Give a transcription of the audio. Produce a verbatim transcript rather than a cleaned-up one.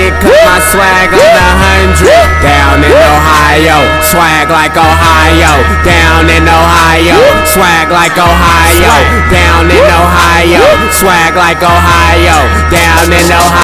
it, cause my swag on the hundred. Down in Ohio, swag like Ohio. Down in Ohio, swag like Ohio. Down in Ohio, swag like Ohio. Down in Ohio.